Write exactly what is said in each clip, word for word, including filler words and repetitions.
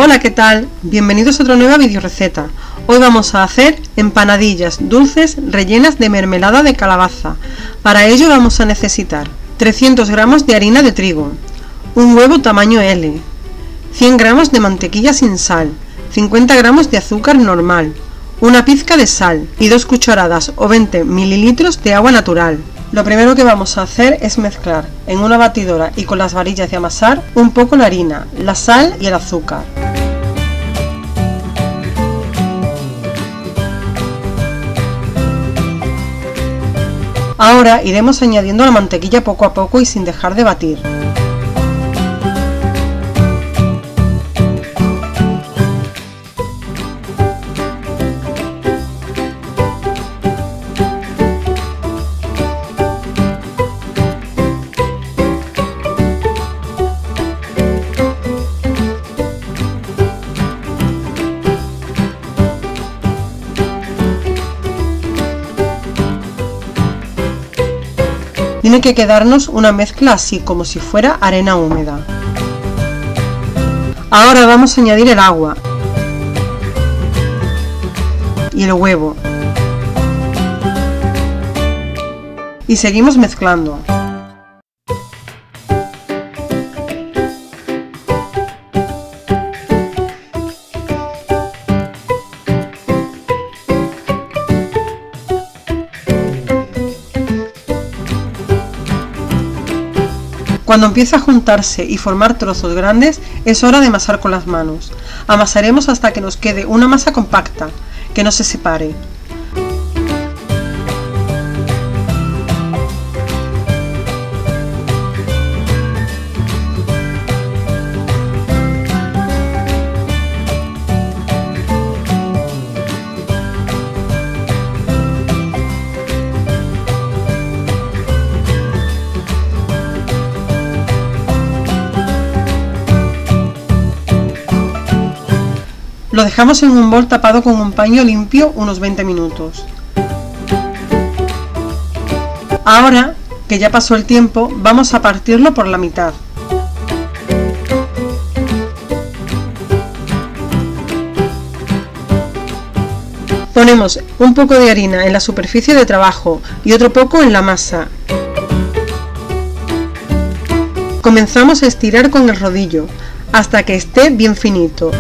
Hola, ¿qué tal? Bienvenidos a otra nueva videoreceta. Hoy vamos a hacer empanadillas dulces rellenas de mermelada de calabaza. Para ello vamos a necesitar trescientos gramos de harina de trigo, un huevo tamaño L, cien gramos de mantequilla sin sal, cincuenta gramos de azúcar normal, una pizca de sal y dos cucharadas o veinte mililitros de agua natural. Lo primero que vamos a hacer es mezclar en una batidora y con las varillas de amasar un poco la harina, la sal y el azúcar. Ahora iremos añadiendo la mantequilla poco a poco y sin dejar de batir. Tiene que quedarnos una mezcla así, como si fuera arena húmeda. Ahora vamos a añadir el agua y el huevo. Y seguimos mezclando. Cuando empiece a juntarse y formar trozos grandes, es hora de amasar con las manos. Amasaremos hasta que nos quede una masa compacta, que no se separe. Lo dejamos en un bol tapado con un paño limpio unos veinte minutos. Ahora que ya pasó el tiempo, vamos a partirlo por la mitad. Ponemos un poco de harina en la superficie de trabajo y otro poco en la masa. Comenzamos a estirar con el rodillo hasta que esté bien finito.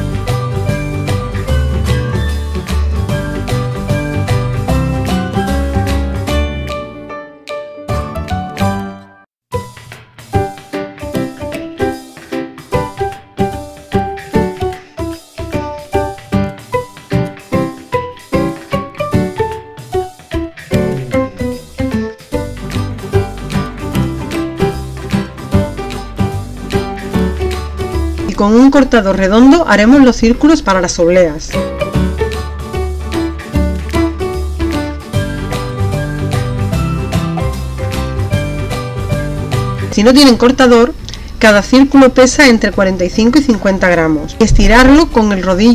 Con un cortador redondo haremos los círculos para las obleas. Si no tienen cortador, cada círculo pesa entre cuarenta y cinco y cincuenta gramos. Estirarlo con el rodillo .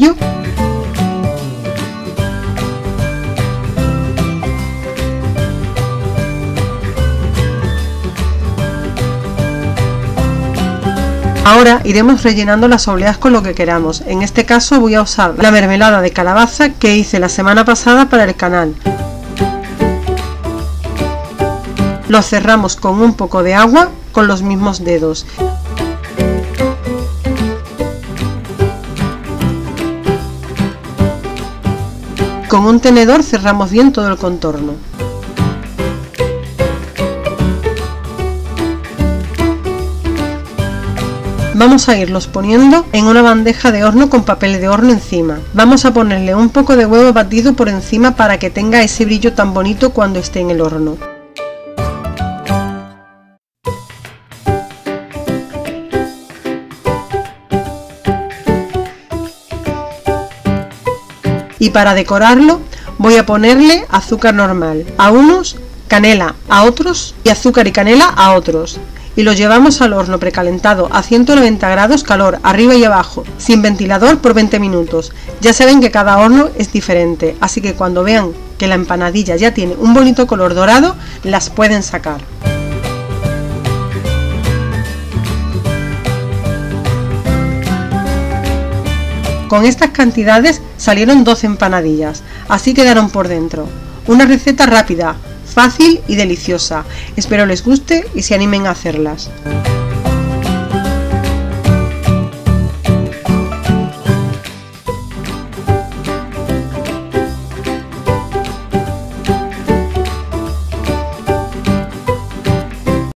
Ahora iremos rellenando las obleas con lo que queramos. En este caso voy a usar la mermelada de calabaza que hice la semana pasada para el canal. Lo cerramos con un poco de agua con los mismos dedos. Con un tenedor cerramos bien todo el contorno. Vamos a irlos poniendo en una bandeja de horno con papel de horno encima. Vamos a ponerle un poco de huevo batido por encima para que tenga ese brillo tan bonito cuando esté en el horno. Y para decorarlo voy a ponerle azúcar normal a unos, canela a otros y azúcar y canela a otros. Y lo llevamos al horno precalentado a ciento noventa grados calor, arriba y abajo, sin ventilador por veinte minutos. Ya saben que cada horno es diferente, así que cuando vean que la empanadilla ya tiene un bonito color dorado, las pueden sacar. Con estas cantidades salieron doce empanadillas, así quedaron por dentro. Una receta rápida, fácil y deliciosa. Espero les guste y se animen a hacerlas.